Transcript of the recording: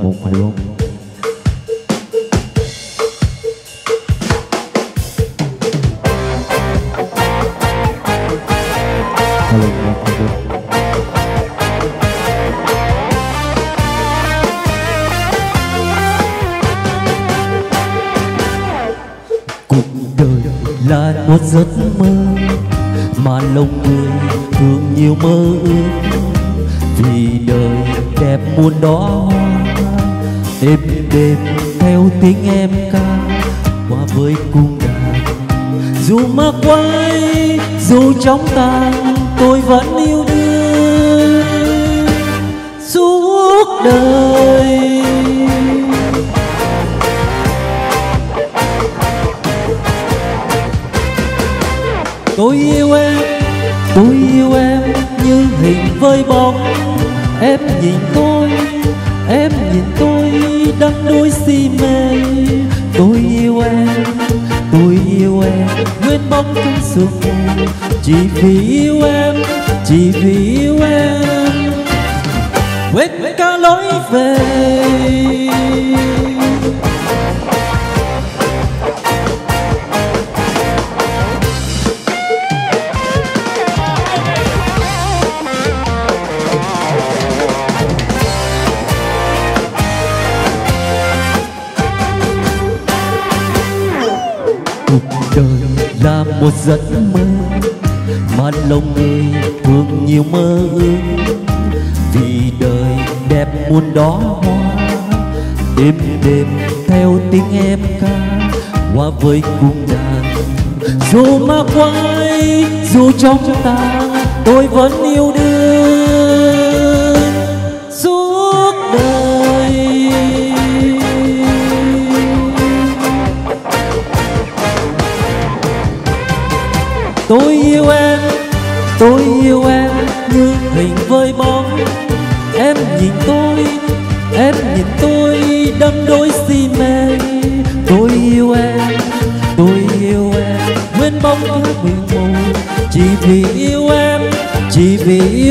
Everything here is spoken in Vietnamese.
phần 1 phải không? Hello, cuộc đời là một giấc mơ mà lòng người thường nhiều mơ ước, vì đời đẹp muôn đóa hoa êm đềm theo tiếng em ca qua với cung đàn. Dù mắc quay dù trong tàn tôi vẫn yêu đương suốt đời. Tôi yêu em như hình với bóng. Em nhìn tôi đắm đuối si mê. Tôi yêu em nguyên bóng trong sương mù. Chỉ vì yêu em quên cả lối về. Cuộc đời là một giấc mơ mà lòng người thường nhiều mơ ước, vì đời đẹp muôn đóa hoa đêm đêm theo tiếng em ca qua với cung đàn. Dù ma quái dù trong ta tôi vẫn yêu đương suốt đời. Tôi yêu em như hình với bóng. Em nhìn tôi đắm đuối si mê. Tôi yêu em nguyên bóng giữa bình mù. Chỉ vì yêu em